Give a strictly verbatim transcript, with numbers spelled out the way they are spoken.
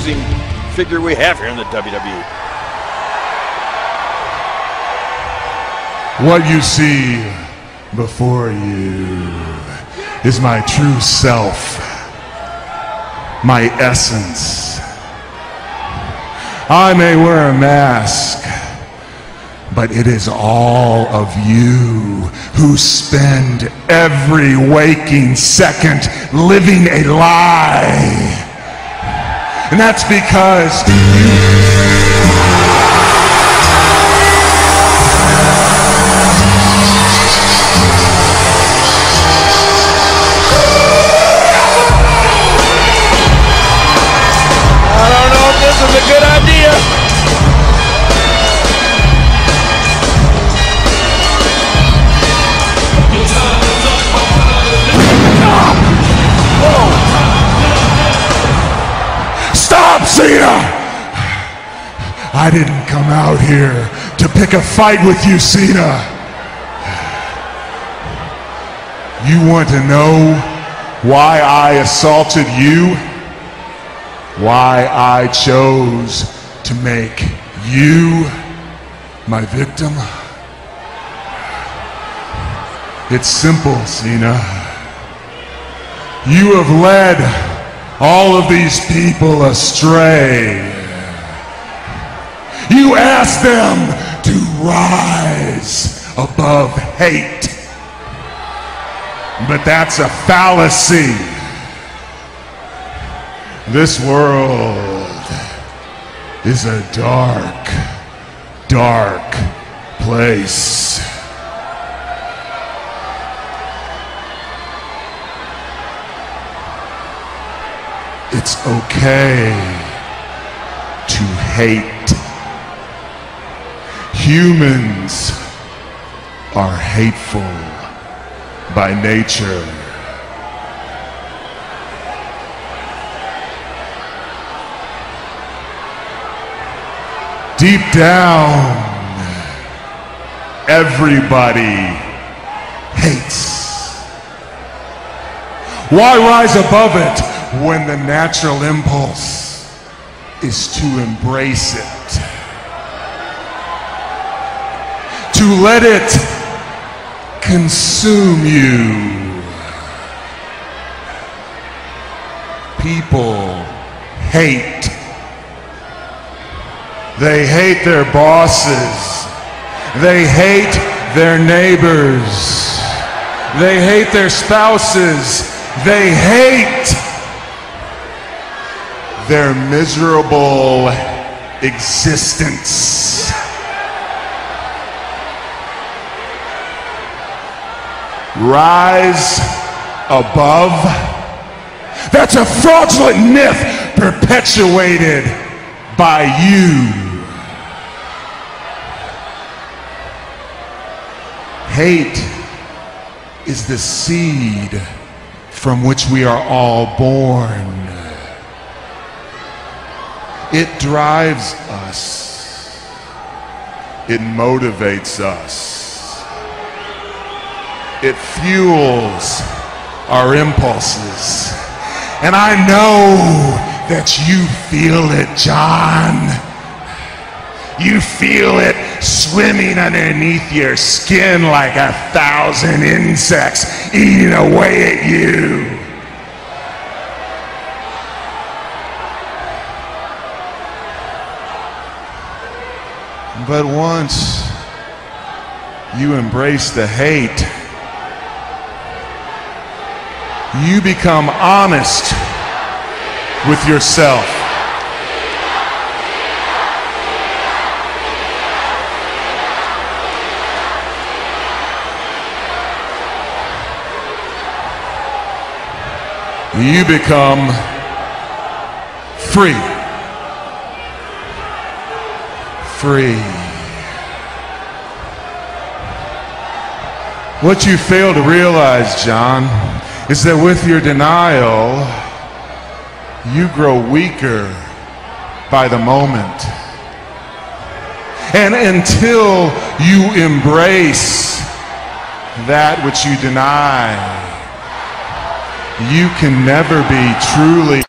interesting figure we have here in the W W E. What you see before you is my true self, my essence. I may wear a mask, but it is all of you who spend every waking second living a lie. And that's because you... This is a good idea. Stop, Cena! I didn't come out here to pick a fight with you, Cena. You want to know why I assaulted you? Why I chose to make you my victim? It's simple, Cena. You have led all of these people astray. You asked them to rise above hate. But that's a fallacy. This world is a dark, dark place. It's okay to hate. Humans are hateful by nature. Deep down, everybody hates. Why rise above it when the natural impulse is to embrace it? To let it consume you. People hate. They hate their bosses. They hate their neighbors. They hate their spouses. They hate their miserable existence. Rise above? That's a fraudulent myth perpetuated by you. Hate is the seed from which we are all born. It drives us. It motivates us. It fuels our impulses. And I know that you feel it, John. You feel it swimming underneath your skin like a thousand insects eating away at you. But once you embrace the hate, you become honest with yourself. You become free. Free. What you fail to realize, John, is that with your denial, you grow weaker by the moment. And until you embrace that which you deny, you can never be truly